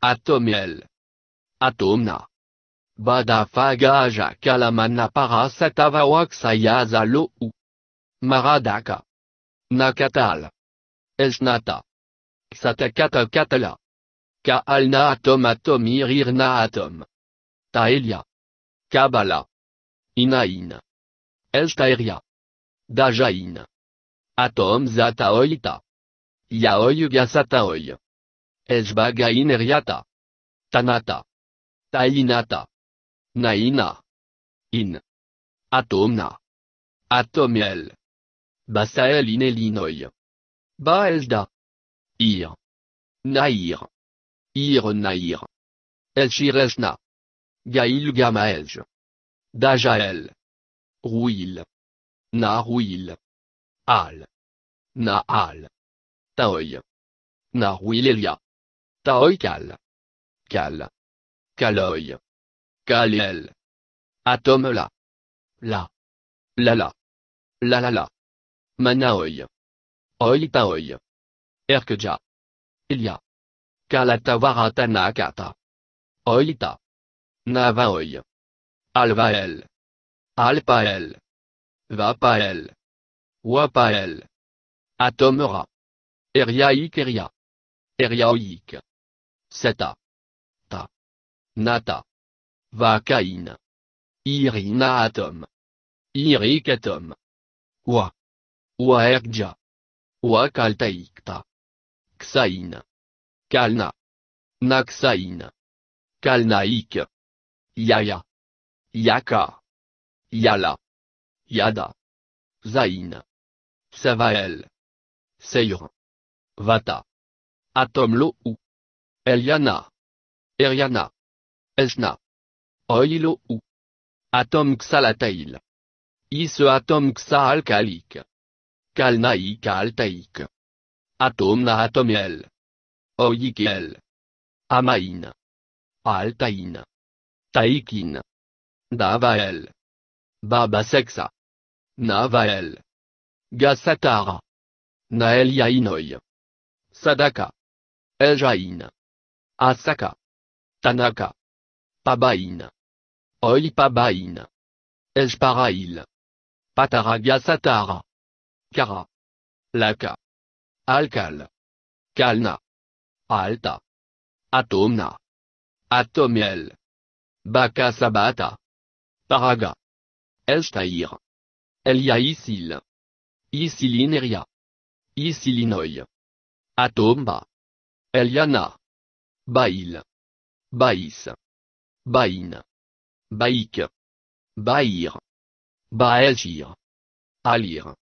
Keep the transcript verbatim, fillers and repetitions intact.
Atomiel. Atomna. Badafagaja kalamana parasatavawaxayaza lo u. Maradaka. Nakatal. Esnata. Xatakata katala. Kaalna atom atom irirna atom. Taelia. Kabala. Inain. Elstaeria. Dajain. Atom zataoita. Yaoy gasataoy. Esbagain eriata. Tanata. Tainata. Naina. In. Atomna. Atomiel. Basael in Illinois. Baelda. Ir. Nair. Ir Nair. Elchireshna. Gail Gamaelj. Dajael. Rouil. Na Rouil. Al. Na Al. Taoy. Na Rouilelia. Taoy Kal. Kal. Kaloy. Kaliel. Atome la. La. La la. La la la. Manaoy. Oy taoy. Erkja. Ilia. Kalatavaratanakata. Oita. Navaoy. Alvael. Alpael. Vapael. Wapael. Atomera. Eriaik eria. Eriaoik. Seta. Ta. Nata. Vakain. Irina atom. Irik atom. Wa. Waerkja. Wakaltaikta. Xain. Kalna. Naxain. Kalnaik. Yaya. Yaka. Yala. Yada. Zain. Savael. Seyr. Vata. Atomlo ou. Eliana. Eriana. Esna. Oilo ou. Atom xalatail. Is atom xa alkalik. Kalnaik altaik. Atomna atomiel. Oyikiel. Amain. Altain. Taikin. Davael. Babasexa. Navael. Gasatara. Naeliainoy. Sadaka. Eljain. Asaka. Tanaka. Pabain. Oy Pabain. Ejparail. Pataragasatara. Kara. Laka. Alkal. Kalna. Alta. Atomna. Atomiel. Bakasabata. Paraga. Elstair. Eliaisil. Isilineria. Isilinoy. Atomba. Eliana. Bail. Baïs. Bain. Baïk. Baïr. Baelchir. Alir.